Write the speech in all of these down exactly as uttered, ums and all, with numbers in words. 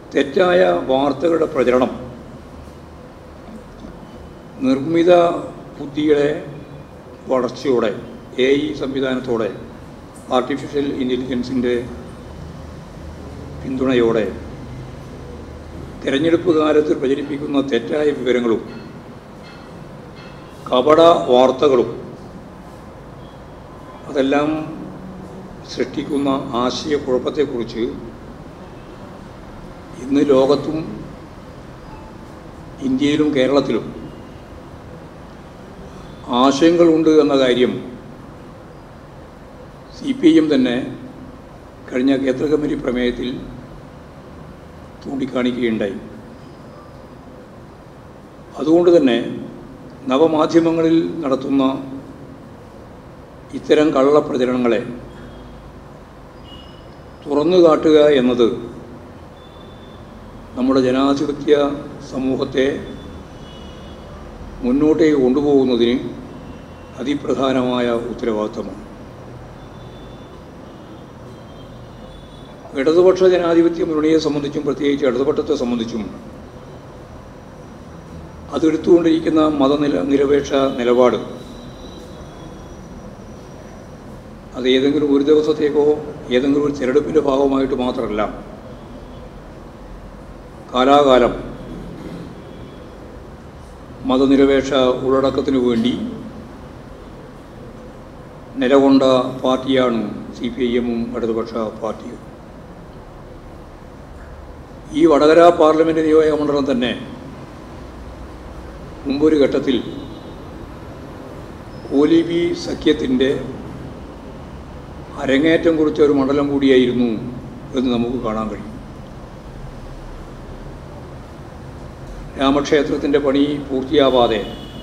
തെറ്റായ വാർത്തകളുടെ പ്രചരണം നിർമ്മിത ബുദ്ധിയുടെ വളർച്ചയോടെ, എ ഐ സംവിധാനത്തോടെ, ആർട്ടിഫിഷ്യൽ ഇൻ്റലിജൻസിൻ്റെ പിന്തുണയോടെ തിരഞ്ഞെടുപ്പ് കാലത്ത് പ്രചരിപ്പിക്കുന്ന തെറ്റായ വിവരങ്ങളും കപട വാർത്തകളും അതെല്ലാം സൃഷ്ടിക്കുന്ന ആശയക്കുഴപ്പത്തെക്കുറിച്ച് ഇന്ന് ലോകത്തും ഇന്ത്യയിലും കേരളത്തിലും ആശയങ്ങളുണ്ട് എന്ന കാര്യം സി പി ഐ എം തന്നെ കഴിഞ്ഞ കേന്ദ്ര കമ്മിറ്റി പ്രമേയത്തിൽ ചൂണ്ടിക്കാണിക്കുകയുണ്ടായി. അതുകൊണ്ട് തന്നെ നവമാധ്യമങ്ങളിൽ നടത്തുന്ന ഇത്തരം കള്ളപ്രചരണങ്ങളെ തുറന്നു കാട്ടുക എന്നത് നമ്മുടെ ജനാധിപത്യ സമൂഹത്തെ മുന്നോട്ടേക്ക് കൊണ്ടുപോകുന്നതിന് അതിപ്രധാനമായ ഉത്തരവാദിത്തമാണ്. ഇടതുപക്ഷ ജനാധിപത്യ മുന്നണിയെ സംബന്ധിച്ചും പ്രത്യേകിച്ച് ഇടതുപക്ഷത്തെ സംബന്ധിച്ചും അതെടുത്തുകൊണ്ടിരിക്കുന്ന മതനില നിരപേക്ഷ നിലപാട് അത് ഏതെങ്കിലും ഒരു ദിവസത്തേക്കോ ഏതെങ്കിലും ഒരു തിരഞ്ഞെടുപ്പിൻ്റെ ഭാഗമായിട്ട് മാത്രമല്ല, കാലാകാലം മതനിരപേക്ഷ ഉള്ളടക്കത്തിനു വേണ്ടി നിലകൊണ്ട പാർട്ടിയാണ് സി പി ഐ എമ്മും ഇടതുപക്ഷ പാർട്ടിയും. ഈ വടകര പാർലമെൻറ്റ് നിയോജക മണ്ഡലം തന്നെ മുമ്പൊരു ഘട്ടത്തിൽ കോലിബി സഖ്യത്തിൻ്റെ അരങ്ങേറ്റം കുറിച്ച ഒരു മണ്ഡലം കൂടിയായിരുന്നു എന്ന് നമുക്ക് കാണാൻ കഴിയും. രാമക്ഷേത്രത്തിൻ്റെ പണി പൂർത്തിയാവാതെ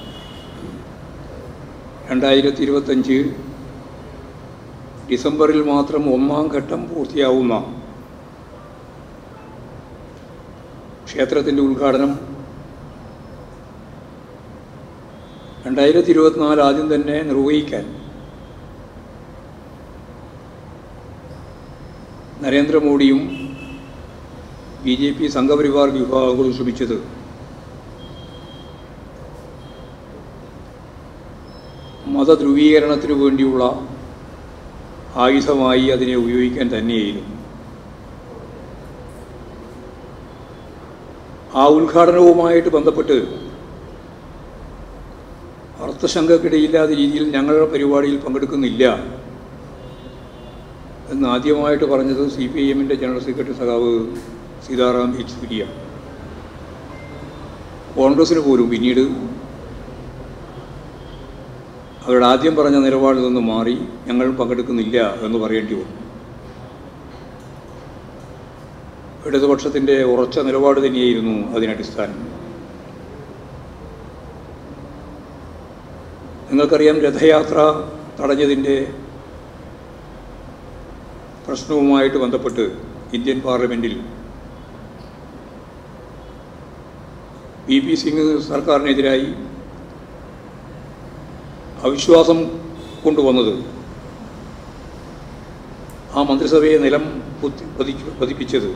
രണ്ടായിരത്തി ഇരുപത്തഞ്ച് ഡിസംബറിൽ മാത്രം ഒന്നാം ഘട്ടം പൂർത്തിയാവുന്ന ക്ഷേത്രത്തിൻ്റെ ഉദ്ഘാടനം രണ്ടായിരത്തി ഇരുപത്തിനാല് ആദ്യം തന്നെ നിർവഹിക്കാൻ നരേന്ദ്രമോദിയും ബി ജെ പി സംഘപരിവാർ വിഭാഗങ്ങളും ശ്രമിച്ചത് മതധ്രുവീകരണത്തിനു വേണ്ടിയുള്ള ആയുധമായി അതിനെ ഉപയോഗിക്കാൻ തന്നെയായിരുന്നു. ആ ഉദ്ഘാടനവുമായിട്ട് ബന്ധപ്പെട്ട് അർത്ഥശങ്കക്കിടയില്ലാത്ത രീതിയിൽ ഞങ്ങളുടെ പരിപാടിയിൽ പങ്കെടുക്കുന്നില്ല എന്ന് ആദ്യമായിട്ട് പറഞ്ഞത് സി പി ഐ എമ്മിൻ്റെ ജനറൽ സെക്രട്ടറി സഖാവ് സീതാറാം യെച്ചൂരിയാണ്. കോൺഗ്രസ്സിന് പോലും പിന്നീട് അവരുടെ ആദ്യം പറഞ്ഞ നിലപാടിൽ നിന്ന് മാറി ഞങ്ങൾ പങ്കെടുക്കുന്നില്ല എന്ന് പറയേണ്ടി വന്നു. ഇടതുപക്ഷത്തിൻ്റെ ഉറച്ച നിലപാട് തന്നെയായിരുന്നു അതിനടിസ്ഥാനം. നിങ്ങൾക്കറിയാം, രഥയാത്ര തടഞ്ഞതിൻ്റെ പ്രശ്നവുമായിട്ട് ബന്ധപ്പെട്ട് ഇന്ത്യൻ പാർലമെൻറ്റിൽ വി പി സിംഗ് സർക്കാരിനെതിരായി അവിശ്വാസം കൊണ്ടുവന്നത് ആ മന്ത്രിസഭയെ നിലം പതിപ്പിച്ചത്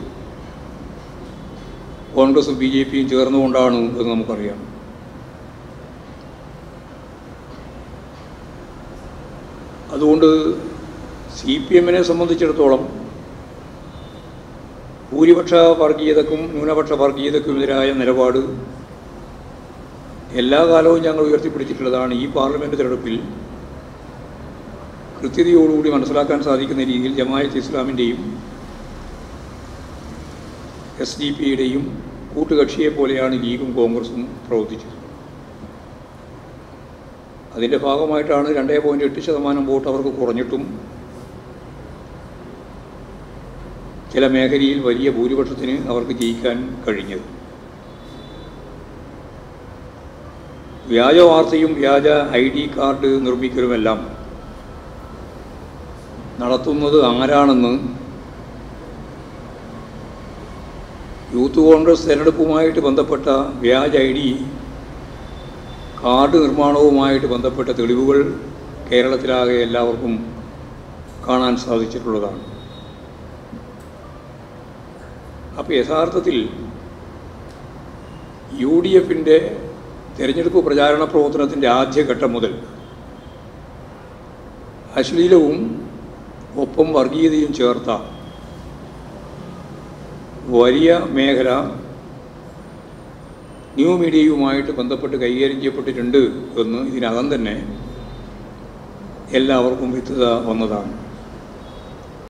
കോൺഗ്രസും ബി ജെ പിയും ചേർന്നുകൊണ്ടാണ് എന്ന് നമുക്കറിയാം. അതുകൊണ്ട് സി പി എമ്മിനെ സംബന്ധിച്ചിടത്തോളം ഭൂരിപക്ഷ വർഗീയതക്കും ന്യൂനപക്ഷ വർഗീയതക്കുമെതിരായ നിലപാട് എല്ലാ കാലവും ഞങ്ങൾ ഉയർത്തിപ്പിടിച്ചിട്ടുള്ളതാണ്. ഈ പാർലമെൻറ്റ് തെരഞ്ഞെടുപ്പിൽ കൃത്യതയോടുകൂടി മനസ്സിലാക്കാൻ സാധിക്കുന്ന രീതിയിൽ ജമാഅത്ത് ഇസ്ലാമിൻ്റെയും എസ് ഡി പിയുടെയും കൂട്ടുകക്ഷിയെ പോലെയാണ് ലീഗും കോൺഗ്രസും പ്രവർത്തിച്ചത്. അതിൻ്റെ ഭാഗമായിട്ടാണ് രണ്ടേ പോയിൻറ്റ് എട്ട് ശതമാനം വോട്ട് അവർക്ക് കുറഞ്ഞിട്ടും ചില മേഖലയിൽ വലിയ ഭൂരിപക്ഷത്തിന് അവർക്ക് ജയിക്കാൻ കഴിഞ്ഞത്. വ്യാജ വാർത്തയും വ്യാജ ഐ ഡി കാർഡ് നിർമ്മിക്കലുമെല്ലാം നടത്തുന്നത് ആരാണെന്ന് യൂത്ത് കോൺഗ്രസ് തെരഞ്ഞെടുപ്പുമായിട്ട് ബന്ധപ്പെട്ട വ്യാജ ഐ ഡി കാർഡ് നിർമ്മാണവുമായിട്ട് ബന്ധപ്പെട്ട തെളിവുകൾ കേരളത്തിലാകെ എല്ലാവർക്കും കാണാൻ സാധിച്ചിട്ടുള്ളതാണ്. അപ്പോൾ യഥാർത്ഥത്തിൽ യു ഡി എഫിൻ്റെ തിരഞ്ഞെടുപ്പ് പ്രചാരണ പ്രവർത്തനത്തിൻ്റെ ആദ്യഘട്ടം മുതൽ അശ്ലീലവും ഒപ്പം വർഗീയതയും ചേർത്ത വലിയ മേഖല ന്യൂ മീഡിയയുമായിട്ട് ബന്ധപ്പെട്ട് കൈകാര്യം ചെയ്യപ്പെട്ടിട്ടുണ്ട് എന്ന് ഇതിനകം തന്നെ എല്ലാവർക്കും വ്യക്തത വന്നതാണ്.